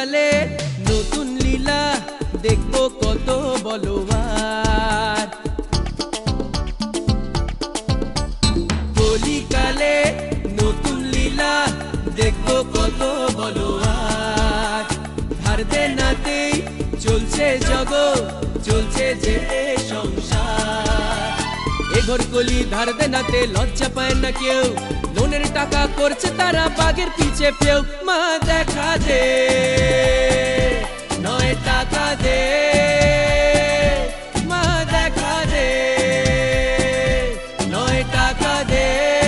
কলিকালে নতুন লীলা দেখবো কত বলো আর। কলিকালে নতুন লীলা দেখবো কত বলো আর। ধার দেনাতেই চলছে জগৎ, চলছে যে সংসার। এ ঘর কলি ধার দেনাতে লজ্জা পায় না কেউ, লোনের টাকা করছে তারা বাঘের পিছে পেও। মা দেখা দে, নয় টাকা দে, মা দেখা দে, নয় টাকা দে।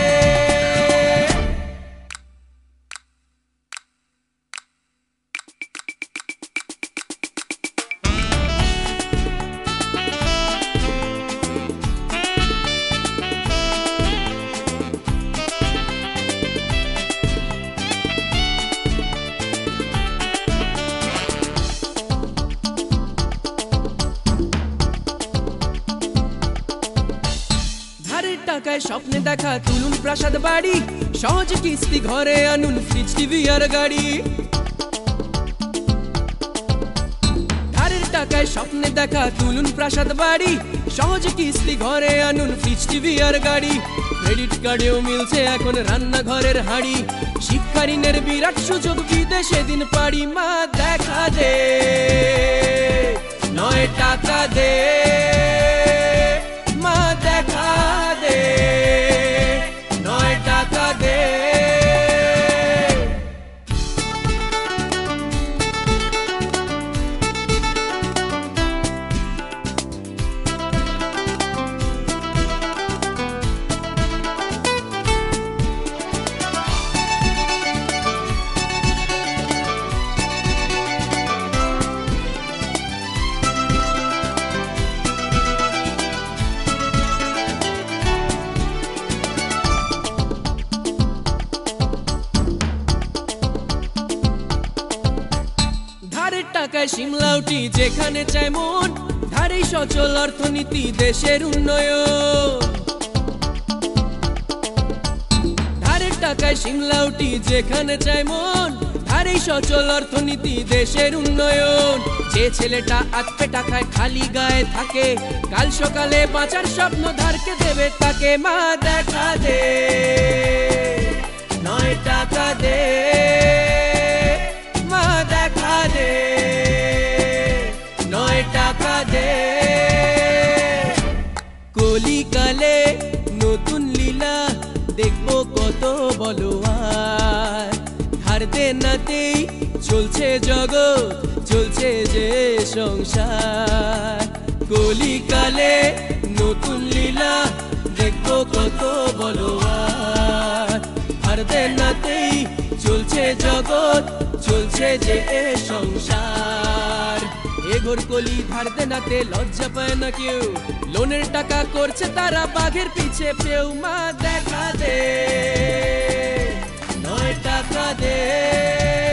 টাকায় স্বপ্নে দেখা তুলুন প্রাসাদ বাড়ি, সহজ কিস্তি ঘরে আনুন ফ্রিজ টিভি আর গাড়ি। ধারের টাকায় স্বপ্নে দেখা তুলুন প্রাসাদ বাড়ি, সহজ কিস্তি ঘরে আনুন ফ্রিজ টিভি আর গাড়ি। ক্রেডিট কার্ডেও মিলছে এখন রান্নাঘরের হাঁড়ি, শিক্ষা ঋণের বিরাট সুযোগ বিদেশে দিন পাড়ি। মা দেখা দে, নয় টাকা দে, মা দেখা দে, নয় টাকা দে। টাকায় সিমলাউটি যেখানে চায় মন, ধারেই সচল অর্থনীতি দেশের উন্নয়ন। ধারের টাকায় সিমলাউটি যেখানে চায় মন, ধারেই সচল অর্থনীতি দেশের উন্নয়ন। যে ছেলেটা আজ পেটা খায় খালি গায়ে থাকে, কাল সকালে বাঁচার স্বপ্ন ধারকে দেবে তাকে। মা দেখা দে, নয় টাকা দে, মা দেখা দে, নয় টাকা দে। কলিকালে নতুন লীলা দেখবো কত বলো আর। ধার দেনাতেই চলছে জগৎ, চলছে যে সংসার। কলিকালে নতুন লীলা দেখবো কত বলো আর। ধার দেনাতেই চলছে জগৎ, চলছে যে সংসার। এ ঘর কলি ধার দেনাতে লজ্জা পায় না কেউ, লোনের টাকা করছে তারা বাঘের পিছে পেও। মা দেখা দে, নয় টাকা দে।